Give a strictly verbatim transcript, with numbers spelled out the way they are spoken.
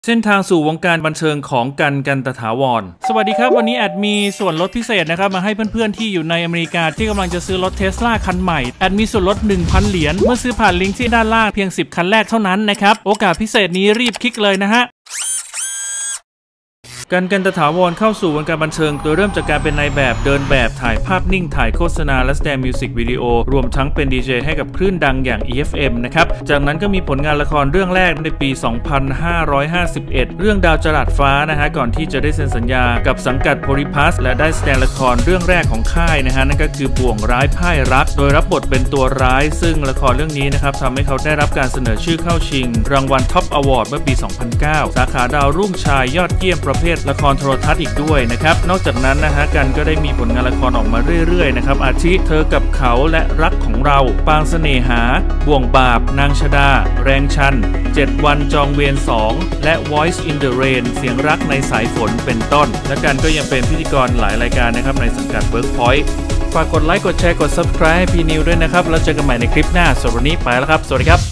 เส้นทางสู่วงการบันเทิงของกันกันตถาวรสวัสดีครับวันนี้แอดมีส่วนลดพิเศษนะครับมาให้เพื่อนๆที่อยู่ในอเมริกาที่กำลังจะซื้อรถ Tesla คันใหม่แอดมีส่วนลด หนึ่งพัน เหรียญเมื่อซื้อผ่านลิงก์ที่ด้านล่างเพียงสิบคันแรกเท่านั้นนะครับโอกาสพิเศษนี้รีบคลิกเลยนะฮะกันกันตถาวรเข้าสู่วงการบันเทิงโดยเริ่มจากการเป็นนายแบบเดินแบบถ่ายภาพนิ่งถ่ายโฆษณาและแสดงมิวสิกวิดีโอรวมทั้งเป็นดีเจให้กับคลื่นดังอย่าง อี เอฟ เอ็ม นะครับจากนั้นก็มีผลงานละครเรื่องแรกในปี สองพันห้าร้อยห้าสิบเอ็ด เรื่องดาวจรัสฟ้านะฮะก่อนที่จะได้เซ็นสัญญากับสังกัดโพลิพัสและได้แสดงละครเรื่องแรกของค่ายนะฮะนั่นก็คือบ่วงร้ายพ่ายรักโดยรับบทเป็นตัวร้ายซึ่งละครเรื่องนี้นะครับทำให้เขาได้รับการเสนอชื่อเข้าชิงรางวัลท็อปอวอร์ดเมื่อปี สองพันเก้า สาขาดาวรุ่งชายยอดเยี่ยมประเภทละครโทรทัศน์อีกด้วยนะครับนอกจากนั้นนะฮะกันก็ได้มีผลงานละครออกมาเรื่อยๆนะครับอาทิเธอกับเขาและรักของเราปางเสน่หาบ่วงบาปนางชดาแรงชันเจ็ดวันจองเวรสองและ Voice in the Rain เสียงรักในสายฝนเป็นต้นและกันก็ยังเป็นพิธีกรหลายรายการนะครับในสังกัด Workpoint ฝากกดไลค์กดแชร์กด Subscribe ให้พี่นิวด้วยนะครับแล้วเจอกันใหม่ในคลิปหน้าสำหรับวันนี้ไปแล้วครับสวัสดีครับ